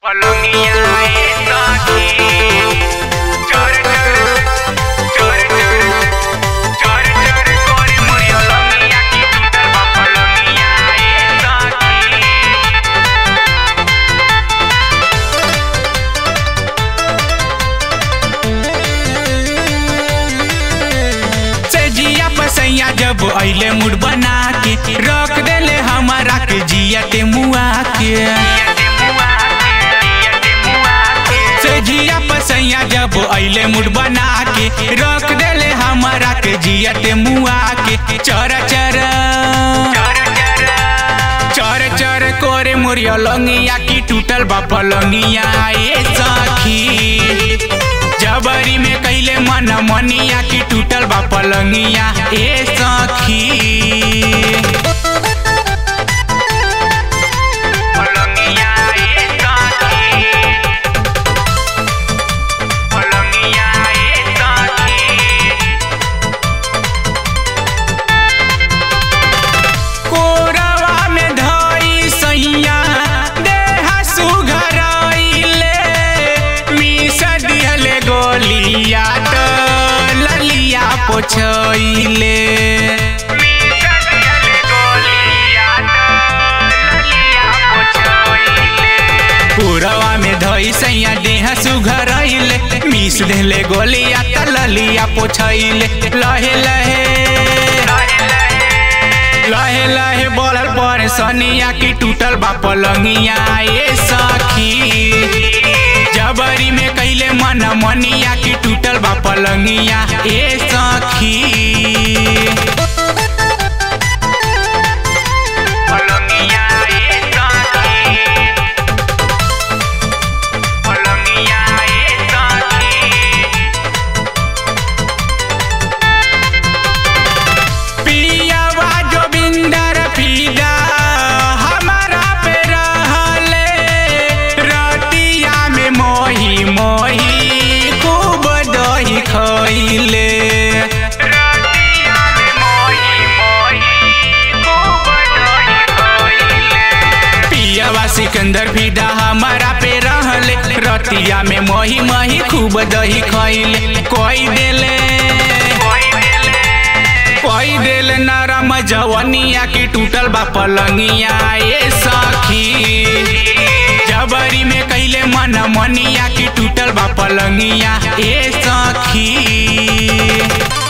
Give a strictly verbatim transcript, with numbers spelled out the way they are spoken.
पलंगिया ए साथी चोर चोर चोर चोर चोर चोर कोरी मुरिया लंगिया की टूटल बा पलंगिया ए साथी जिया पसैया जब अइले मुड़ बना के रख देले हमारा के जिया ते मुआ के जिया पसैया जब अइले मुड़ बना के रख देले हमारा के जिया ते मुआ के चर चर चर चर कोरे मुरिया लंगिया की टूटल बा पलंगिया ए सखी जबरी में कैले मन मनिया की टूटल बा पलंगिया ए सखी पलंगिया ए साथी पलंगिया ए साथी कोरवा में धई सैया देहा सुघरइले मिस दिहले गोलिया तो ललिया पोछइले कोरवा में धई सैया देहा सुघरइले मिस दिहले गोलिया तो ललिया पोछइले लहे लहे लहे लहे बोलल पर सनिया की टूटल बा पलंगिया ए सखी जबरी में कैले मन मनिया की टूटल बा पलंगिया ए सखी पलंगिया ए साथी पलंगिया ए साथी पियावा जोगिंदर फिदा हमारा पे रहले रतिया में मोही मोही खूब दही खइले रतिया में मोही मोही खूब दही खइले पियावा सिकंदर फिदा हमारा पे रहले रतिया में मोही मोही खूब दही खइले कोई देले कोई देले कोई दिल नरम जवनिया की टूटल बा पलंगिया ए सखी जबरी में कैले मन मनिया की टूटल बा पलंगिया ए सखी।